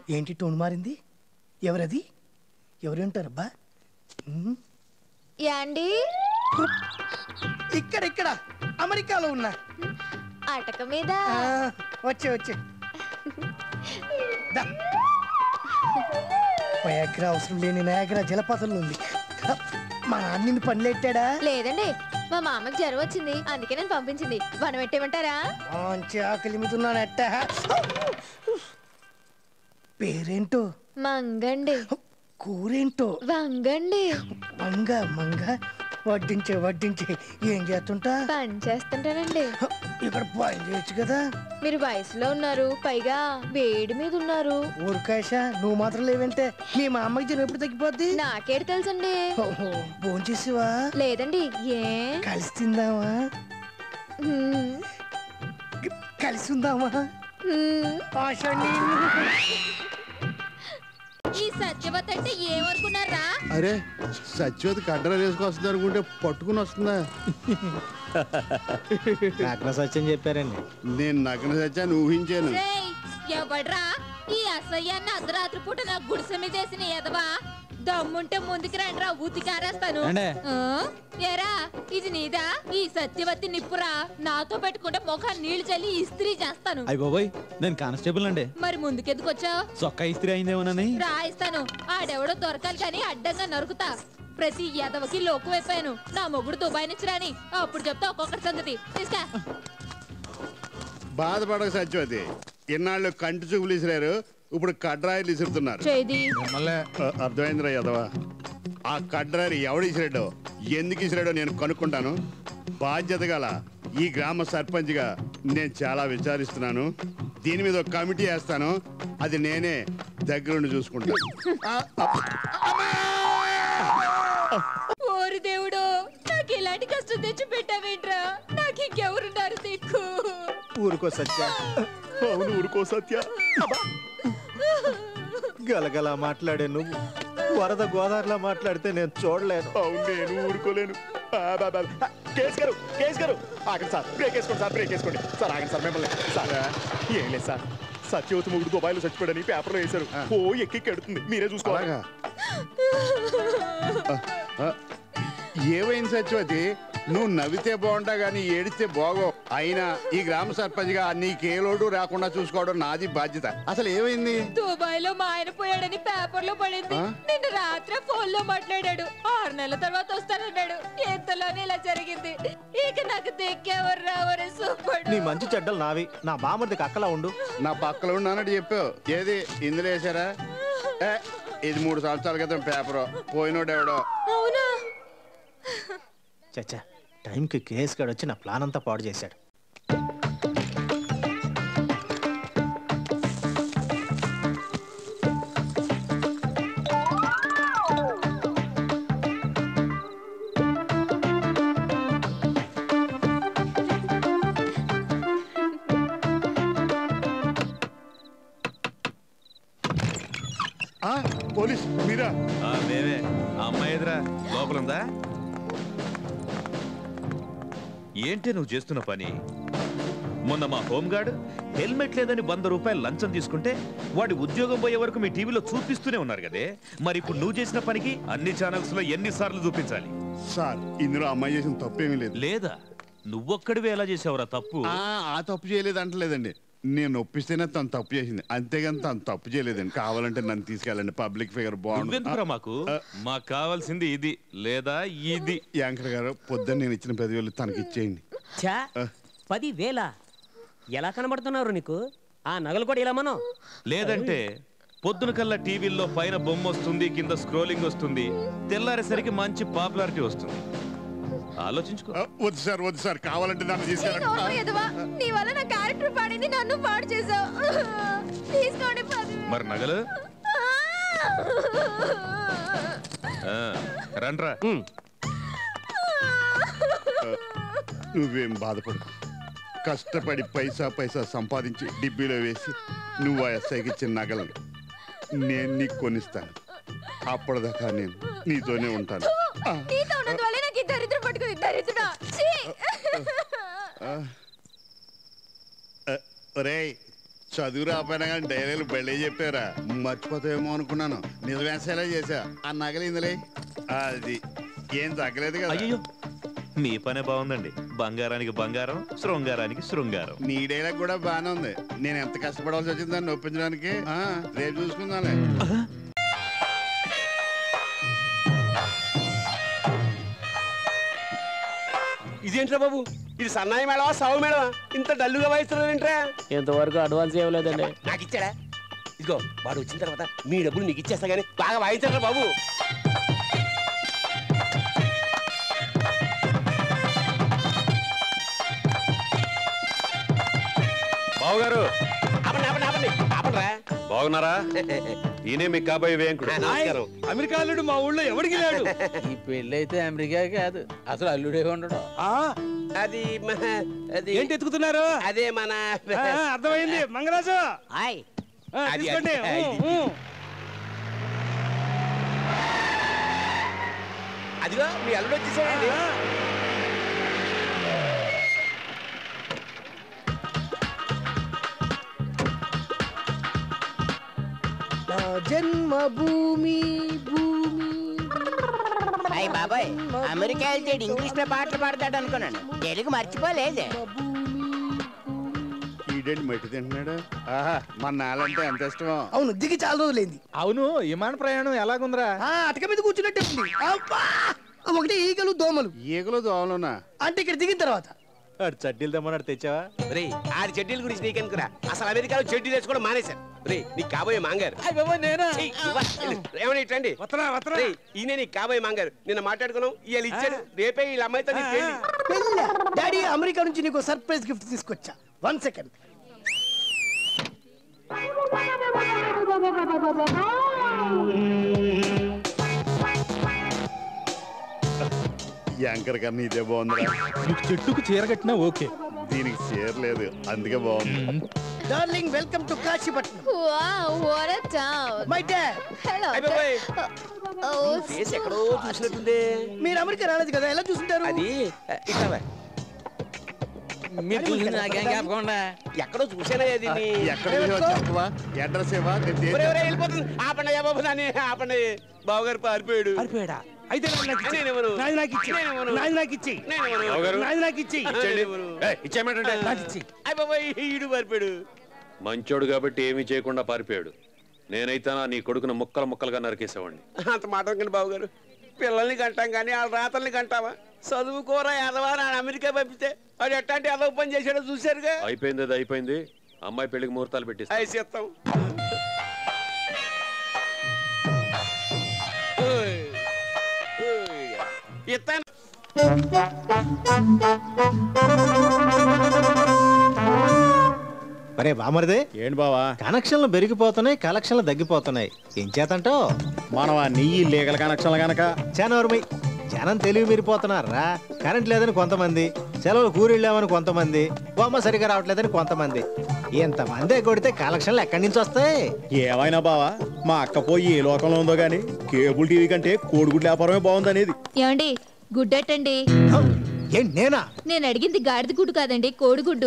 ఏంటి టోన్ మారింది? ఎవరది? ఎవరు ఉంటారబ్బా? యాండి ఇక్కడ అమెరికాలో ఉన్నా. అటక మీద వచ్చే నయాగ్రా అవసరం లేని నయాగ్రా జలపాతంలో ఉంది. మా నాన్న పనిలెట్టాడా? లేదండి, మా మామకి జ్వరం వచ్చింది, అందుకే నేను పంపించింది. వనం పెట్టేమంటారా? మంచి ఆకలి మీద ఉన్నానట్ట. పేరేంటో? మంగండి. కూరేంటో? వంగండి. మంగ వడ్డించే ఏం చేస్తుంటా? పని చేస్తుంటానండి. ఇక్కడ పని చేయొచ్చు కదా. మీరు వయసులో ఉన్నారు, పైగా వేడి మీద ఉన్నారు. ఊరికాశ నువ్వు మాత్రం లేవంటే మీ మా అమ్మకి జనం ఎప్పుడు తగ్గిపోద్ది? నాకేడు తెలుసండి. భోంచేసివా? లేదండి. ఏ కలిసి తిందామా? కలిసి ఉందామా? ఈ సత్యవతి అంటే ఏమనుకున్నారా? అరే సత్యవతి కడ్డర వేసుకొస్తుంది అనుకుంటే పట్టుకుని వస్తుందా? నగ్న సత్యం చెప్పారండి. నేను నగ్న సత్యాన్ని ఊహించాను. ఎవడ్రా ఈ అసహ్యాన్ని అర్ధరాత్రి పూట నా గుడిసె మీద వేసిన ఎదవా? దమ్ముంటే ముందుకు రండిరా, ఉతికారేస్తాను. ఏరా ఇది నీదా? ఈ సత్యవతి నిప్పురా, నాతో పెట్టుకుంటే ముఖాన్ని నీళ్లు చల్లి ఇస్త్రీ చేస్తాను. అయ్య బాబోయ్, నేను కానిస్టేబుల్ అండి. మరి ముందుకెందుకు వచ్చావు? చొక్కా ఇస్త్రీ అయిందేమోనని. రాయిస్తాను, ఆడెవడో దొరకాలి కానీ అడ్డంగా నరుకుతా. ప్రతి ఎదవకి లోకువైపోయాను. నా మొగుడు దుబాయ్ నుంచి రాని, అప్పుడు చెప్తా ఒక్కొక్కటి సంగతి. తీసుకా. బాధపడక సత్యవతి, ఇన్నాళ్ళు కంటి చూపులు ఇసిరారు, ఇప్పుడు కడ్రాయిలు ఇసురుతున్నారు. అర్థమైందిరా యదవా. ఆ కడ్రాయి ఎవడు ఇసిరాడో, ఎందుకు ఇసిరాడో నేను కనుక్కుంటాను. బాధ్యత గల ఈ గ్రామ సర్పంచ్గా నేను చాలా విచారిస్తున్నాను. దీని మీద ఒక కమిటీ వేస్తాను, అది నేనే దగ్గరుండి చూసుకుంటాను. ఓరి దేవుడు, నాకు ఇలాంటి కష్టం తెచ్చి పెట్టావేంట్రా? నాకు ఇంకెవరున్నారు దిక్కు? ఊరుకో సత్య. అవును ఊరుకో సత్య. గలగల మాట్లాడే నువ్వు వరద గోదావరిలో మాట్లాడితే నేను చూడలేను. అవును నేను ఊరుకోలేను. ఆగండి సార్, బ్రేక్ వేసుకోండి సార్, బ్రేక్ వేసుకోండి సార్. ఆగండి సార్, మిమ్మల్ని సార్. ఏం లేదు సార్, సత్యవతి మొగుడు దుబాయ్లో చచ్చిపోయాడని పేపర్లో వేశారు. ఓ ఎక్కి ఎడుతుంది, మీరే చూసుకోవాలా? ఏమైంది సత్యవతి? నువ్వు నవ్వితే బాగుంటా గానీ ఏడితే బాగో. అయినా ఈ గ్రామ సర్పంచ్ గా నీకే లోటు రాకుండా చూసుకోవడం నాది బాధ్యత. అసలు ఏమైంది? దుబాయ్ లో మా ఆయన పోయాడని పేపర్ లో పడింది. నిన్న రాత్రి ఫోన్ లో మాట్లాడాడు. 6 నెలల తర్వాత వస్తానన్నాడు. ఎంతలోనే ఇలా జరిగింది. ఇక నాకు దిక్కేవారు రావరే సూపర్. నీ మంచి చెడ్డలు నావి. నా బామర్దికి అక్కలా ఉండు. నా పక్కలో ఉన్నానని చెప్పావు. ఏది ఇందులో వేసారా? ఇది 3 సంవత్సరాల క్రితం పేపరు. పోయినోడెవడో. అవునా? చచ్చా, టైంకి కేసు కాడ వచ్చి నా ప్లాన్ అంతా పాడు చేశాడు. పోలీస్ మీరా? మేమే. అమ్మాయి ఎదురా లోపలుందా? ఏంటి నువ్వు చేస్తున్న పని? మొన్న మా హోంగార్డ్ హెల్మెట్ లేదని 100 రూపాయలు లంచం తీసుకుంటే వాడి ఉద్యోగం పోయే వరకు మీ టీవీలో చూపిస్తూనే ఉన్నారు కదే. మరి ఇప్పుడు నువ్వు చేసిన పనికి అన్ని ఛానల్స్ లో ఎన్నిసార్లు చూపించాలి? సార్ ఇందులో అమ్మాయి చేసిన తప్పేమీ లేదు. లేదా? నువ్వొక్కడివే ఎలా చేసావురా తప్పు? ఆ తప్పు చేయలేదు అంటలేదండి. నేను ఒప్పిస్తేనే తను తప్పు చేసింది, అంతేగాని తను తప్పు చేయలేదండి. కావాలంటే నన్ను తీసుకెళ్ళండి, పబ్లిక్ ఫిగర్ బాగుంటుంది. మాకు కావాల్సింది ఇది లేదా ఇది. యాంకర్ గారు పొద్దున్న నేను ఇచ్చిన 10,000 తనకి ఇచ్చేయండి. 10,000 ఎలా కనబడుతున్నారు నీకు? ఆ నగలు కూడా ఇలా మనం. లేదంటే పొద్దున కల్లా టీవీల్లో పైన బొమ్మ వస్తుంది, కింద స్క్రోలింగ్ వస్తుంది, తెల్లారేసరికి మంచి పాపులారిటీ వస్తుంది. ఆలోచించుకో. వద్దు సార్, వద్దు సార్, కావాలంటే నన్ను తీసుకెళ్ళండి. నీ వల్ల నా క్యారెక్టర్ పాడింది, నన్ను పాడు చేసావు. తీసుకోండి. మరి నగలు రండ్రా. నువ్వేం బాధపడు. కష్టపడి పైసా సంపాదించి డిబ్బీలో వేసి నువ్వు ఆ ఎస్ఐకి ఇచ్చిన నగలను నేను నీకు కొనిస్తాను. అప్పటిదాకా నేను నీతోనే ఉంటాను. ఒరేయ్, చదువు రాపోయినా కానీ డైరీలు బళ్ళే చెప్పారా మర్చిపోతావేమో అనుకున్నాను. నిజమేసేలా చేసా. ఆ నగలు ఇందులే. అది ఏం తగ్గలేదు కదా. అయ్యో మీ పనే బాగుందండి. బంగారానికి బంగారం, శృంగారానికి శృంగారం. నీ డైలాగ్ కూడా బాగానే ఉంది. నేను ఎంత కష్టపడాల్సి వచ్చింది దాన్ని ఒప్పించడానికి. రేపు చూసుకుందాలే. ఇదేంట్రా బాబు, ఇది సన్నాయి మేడవా సాగు మేడవా? ఇంత డల్లుగా వాయిస్తున్నారేంట్రా? ఇంతవరకు అడ్వాన్స్ ఇవ్వలేదండి. నాకు ఇచ్చాడా? ఇదిగో వాడు వచ్చిన తర్వాత మీ డబ్బులు నీకు ఇచ్చేస్తా గానీ బాగా వాయించారా బాబు. బావగారు ఆపండి ఆపండి ఆపండి ఆపండిరా. బాగున్నారా? ఈయనే మీకు కాబోయే వేంకుడు. నమస్కారం. అమెరికా అల్లుడు మా ఊళ్ళో ఎవడికి లేడు. ఈ పెళ్ళి అయితే అమెరికా కాదు, అసలు అల్లుడే ఉండడు. అది అది ఏంటి ఎత్తుకుతున్నారు? అదే మన అర్థమైంది మంగరాజు. తీసుకోండి. అదిగో మీ అల్లుడు వచ్చేసాడండి. జన్మభూమి భూమి. అయ్య బాబాయ్, అమెరికా వెళ్తే ఇంగ్లీష్ లో పాటలు పాడతాడు అనుకున్నాను. తెలుగు మర్చిపోలేదే. ఈడేంటి మట్టి తింటున్నాడు? ఆహా, మన నేలంటే ఎంత ఇష్టమో. అవును, దిగి చాలా రోజులైంది. అవును, విమాన ప్రయాణం ఎలాగుందిరా? అటక మీద కూర్చున్నట్టే ఉంది. ఒకటి ఈగలు దోమలు. ఈగలు దోమలున్నా అంటే ఇక్కడ దిగిన తర్వాత చడ్డీలు తెమ్మన్నాడు, తెచ్చావా? రే ఆడి చెడ్డీల గురించి నీకెందుకురా? అసలు అమెరికాలో చెడ్డీలు వేసుకోవడం మానేశారు. రే నీకు కాబోయే మాంగారు. ఏమన్నా ఇట్లండి. ఈయన నీకు కాబోయే మాంగారు. నిన్న మాట్లాడుకున్నాం, ఇవాళ ఇచ్చాడు. రేపే వీళ్ళ అమ్మాయితో నీకు పెళ్లి. డాడీ, అమెరికా నుంచి నీకు సర్ప్రైజ్ గిఫ్ట్ తీసుకొచ్చా. 1 సెకండ్. యాంకర్ కన్నా ఇదే బాగుందిరా. నీకు చెట్టుకు చీర కట్టినా ఓకే, దీనికి చేరలేదు, అందుకే బాగుంది. Darling, welcome to Kasipatnam. Wow, what a town. My dad. Hello. Face ఎక్కడో చూసినట్టుంది. మీరు అమెరికా రాలేదు కదా, ఎలా చూసుంటారు? అది ఇట్లా మీరు చూసింది నాకేం కాకుండా ఎక్కడో చూసానా అది. ఎక్కడ అడ్రస్ ఏవా? వెళ్ళిపోతుంది. ఆపండి బాబు, దాన్ని ఆపండి. బావగారు పారిపోయాడు. పారిపోయాడా? అయితే ఈడు పారిపోయాడు. మంచోడు కాబట్టి ఏమీ చేయకుండా పారిపోయాడు. నేనైతే నీ కొడుకును ముక్కలు ముక్కలుగా నరికేసేవాడిని. అంత మాట కండి బావగారు. పిల్లల్ని కంటాం కానీ వాళ్ళ రాతల్ని కంటావా? చదువుకోరా ఎదవా నాన్న అమెరికా పంపితే వాడు ఎట్లాంటి ఎదవ పని చేశాడో చూశారుగా. అయిపోయింది, అది అయిపోయింది. అమ్మాయి పెళ్లికి ముహూర్తాలు పెట్టేసి ఐసేస్తాం. ఇస్తాను. మరే బామరిదే ఏంటి బావా? కనెక్షన్లు పెరిగిపోతున్నాయి, కలెక్షన్లు తగ్గిపోతున్నాయి. ఏం చేతంటావు? మనం ఆ నెయ్యి లీగల్ కనెక్షన్లు గనక చానవరమై జనం తెలివి మీరిపోతున్నారా. కరెంట్ లేదని కొంతమంది, సెలవులు కూరెళ్ళామని కొంతమంది, బొమ్మ సరిగా రావట్లేదని కొంతమంది. ఇంతమంది కొడితే కలెక్షన్లు ఎక్కడి నుంచి వస్తాయి? ఏమైనా బావా, మా అక్క పోయి ఏ లోకంలో ఉందో గానీ కేబుల్ టీవీ కంటే కోడిగుడ్ల వ్యాపారమే బాగుందనేది. ఏమండి, గుడ్డెట్టండి. ఏంటి నేనా? నేను అడిగింది గాడిద గుడ్డు కాదండి, కోడిగుడ్డు.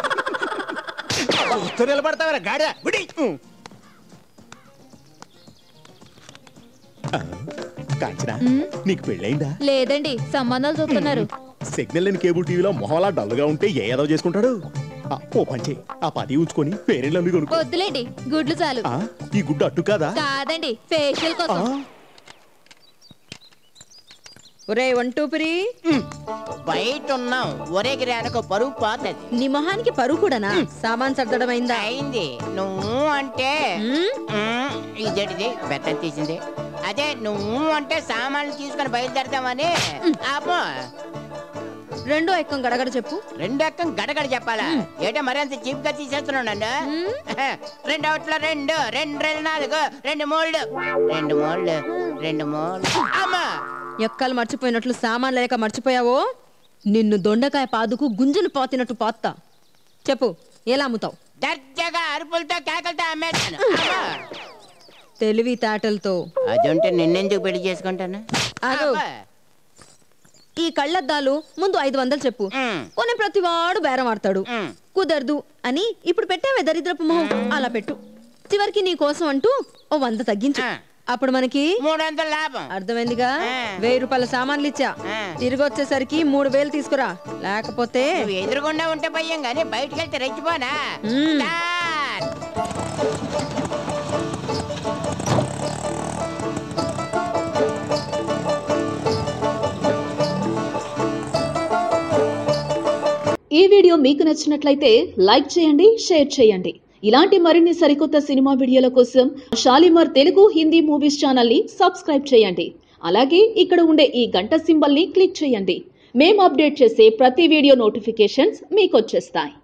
నిలబడతావరా గాడిద? కాంచనా, నీకు పెళ్ళైందా? లేదండి, సంబంధాలు చూస్తున్నారు. సిగ్నల్ లేని కేబుల్ టీవీలో మొహలా డల్గా ఉంటే ఏ ఏదో చేసుకుంటాడు. ఓ పంచే, ఆ పది ఉంచుకొని పేరెంట్లు అమ్మి కొనుక్కో. వద్దులేండి, గుడ్లు చాలు. ఈ గుడ్డు అట్టు కాదా? కాదండి, ఫేషియల్ కోసం. ఒరే వంటూపిరి, బయట ఉన్నాం. ఒరే గిరానికి పరువు పోతుంది. నీ మొహానికి పరువు కూడానా? సామాన్ సర్దడం అయిందా? అయింది. నువ్వు అంటే ఇదేటిది బెత్తం తీసింది. అదే నువ్వు అంటే సామాన్లు తీసుకొని బయలుదేరదామని. ఆపో. రెండో ఎక్కం గడగడ చెప్పు. రెండో ఎక్కం గడగడ చెప్పాలా? ఏటో మరి అంత చీప్ గా తీసేస్తున్నావు నన్ను. 2 అవుట్ల 2 2 2 4 2 3 2 3 2 3. అమ్మా, ఎక్కలు మర్చిపోయినట్లు సామాన్ లేక మర్చిపోయావో నిన్ను దొండకాయ పాదుకు గుంజును పాతినట్టు పాత్తా. చెప్పు, ఎలా అమ్ముతావు? దర్జాగా అరుపులతో కేకలతో అమ్మేస్తాను. తెలివి తాటలతో. అదంటే నిన్నెందుకు పెళ్లి చేసుకుంటాను? ఈ కళ్ళద్దాలు ముందు 500 చెప్పు. కొన్ని ప్రతివాడు బేరం ఆడతాడు. కుదరదు అని ఇప్పుడు పెట్టావే దరిద్రపు మొహం, అలా పెట్టు. చివరికి నీ కోసం అంటూ ఓ 100 తగ్గించు. అప్పుడు మనకి 300 లాభం. అర్థమైందిగా? 1000 రూపాయల సామాన్లు ఇచ్చా. తిరిగి వచ్చేసరికి 3000 తీసుకురా, లేకపోతే ఎదురుగుండా ఉంటే భయం గానీ బయటకు వెళ్తే రెచ్చిపోనా. ఈ వీడియో మీకు నచ్చినట్లయితే లైక్ చేయండి, షేర్ చేయండి. ఇలాంటి మరిన్ని సరికొత్త సినిమా వీడియోల కోసం షాలిమార్ తెలుగు హిందీ మూవీస్ ఛానల్ ని సబ్స్క్రైబ్ చేయండి. అలాగే ఇక్కడ ఉండే ఈ గంట సింబల్ ని క్లిక్ చేయండి. మేము అప్డేట్ చేసే ప్రతి వీడియో నోటిఫికేషన్స్ మీకు వచ్చేస్తాయి.